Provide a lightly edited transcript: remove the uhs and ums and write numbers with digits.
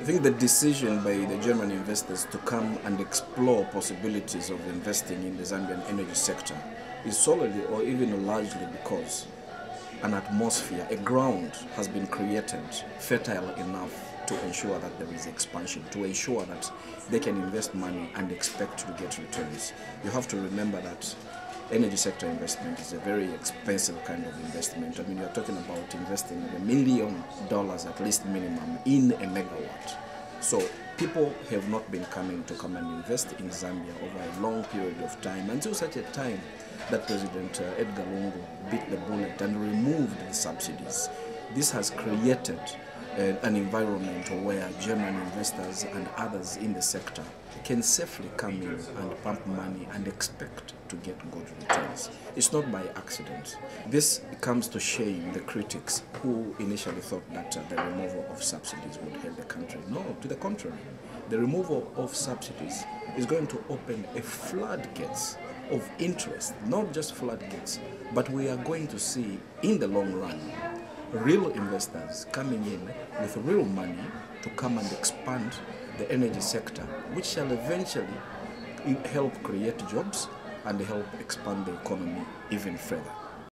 I think the decision by the German investors to come and explore possibilities of investing in the Zambian energy sector is solely or even largely because an atmosphere, a ground has been created fertile enough to ensure that there is expansion, to ensure that they can invest money and expect to get returns. You have to remember that energy sector investment is a very expensive kind of investment. I mean, you're talking about investing $1 million at least minimum in a megawatt. So people have not been coming to come and invest in Zambia over a long period of time until such a time that President Edgar Lungu bit the bullet and removed the subsidies. This has created an environment where German investors and others in the sector can safely come in and pump money and expect to get good returns. It's not by accident. This comes to shame the critics who initially thought that the removal of subsidies would help the country. No, to the contrary. The removal of subsidies is going to open a floodgates of interest, not just floodgates, but we are going to see in the long run real investors coming in with real money to come and expand the energy sector, which shall eventually help create jobs and help expand the economy even further.